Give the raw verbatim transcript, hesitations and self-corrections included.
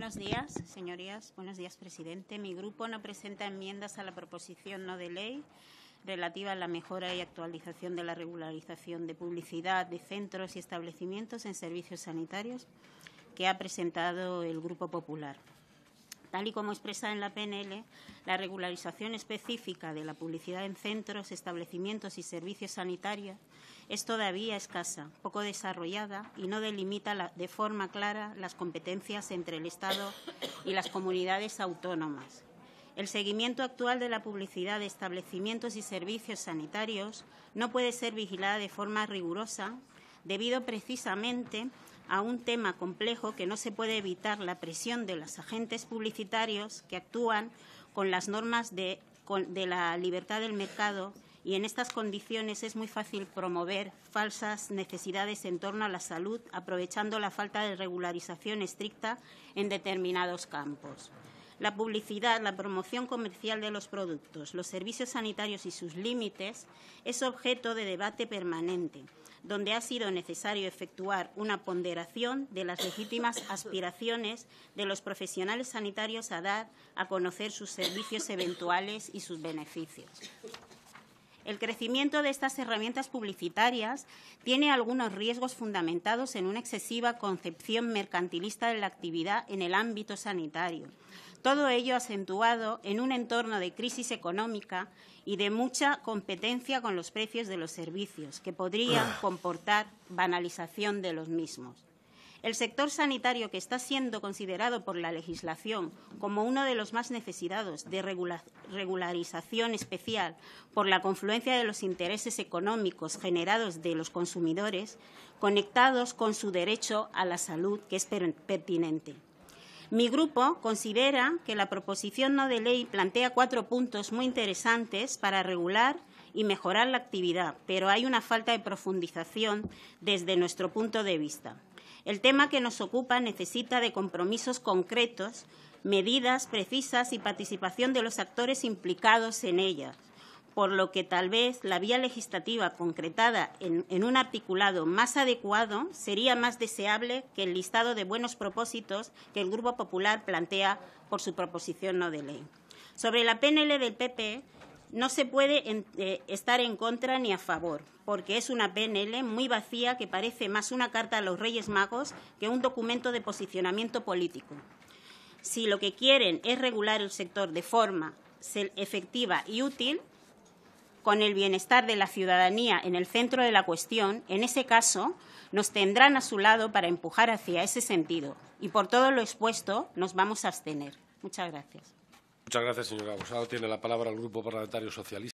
Buenos días, señorías. Buenos días, presidente. Mi grupo no presenta enmiendas a la proposición no de ley relativa a la mejora y actualización de la regularización de publicidad de centros y establecimientos en servicios sanitarios que ha presentado el Grupo Popular. Tal y como expresa en la P N L, la regularización específica de la publicidad en centros, establecimientos y servicios sanitarios es todavía escasa, poco desarrollada y no delimita la, de forma clara las competencias entre el Estado y las comunidades autónomas. El seguimiento actual de la publicidad de establecimientos y servicios sanitarios no puede ser vigilada de forma rigurosa debido precisamente a un tema complejo que no se puede evitar la presión de los agentes publicitarios que actúan con las normas de, con, de la libertad del mercado, y en estas condiciones es muy fácil promover falsas necesidades en torno a la salud, aprovechando la falta de regularización estricta en determinados campos. La publicidad, la promoción comercial de los productos, los servicios sanitarios y sus límites es objeto de debate permanente, donde ha sido necesario efectuar una ponderación de las legítimas aspiraciones de los profesionales sanitarios a dar a conocer sus servicios eventuales y sus beneficios. El crecimiento de estas herramientas publicitarias tiene algunos riesgos fundamentados en una excesiva concepción mercantilista de la actividad en el ámbito sanitario. Todo ello acentuado en un entorno de crisis económica y de mucha competencia con los precios de los servicios, que podrían comportar banalización de los mismos. El sector sanitario, que está siendo considerado por la legislación como uno de los más necesitados de regularización especial por la confluencia de los intereses económicos generados de los consumidores, conectados con su derecho a la salud, que es pertinente. Mi grupo considera que la proposición no de ley plantea cuatro puntos muy interesantes para regular y mejorar la actividad, pero hay una falta de profundización desde nuestro punto de vista. El tema que nos ocupa necesita de compromisos concretos, medidas precisas y participación de los actores implicados en ellas, por lo que tal vez la vía legislativa concretada en, en un articulado más adecuado sería más deseable que el listado de buenos propósitos que el Grupo Popular plantea por su proposición no de ley. Sobre la P N L del P P, no se puede en, eh, estar en contra ni a favor, porque es una P N L muy vacía que parece más una carta a los Reyes Magos que un documento de posicionamiento político. Si lo que quieren es regular el sector de forma efectiva y útil, con el bienestar de la ciudadanía en el centro de la cuestión, en ese caso nos tendrán a su lado para empujar hacia ese sentido. Y por todo lo expuesto nos vamos a abstener. Muchas gracias. Muchas gracias, señora Abusado. Tiene la palabra el Grupo Parlamentario Socialista.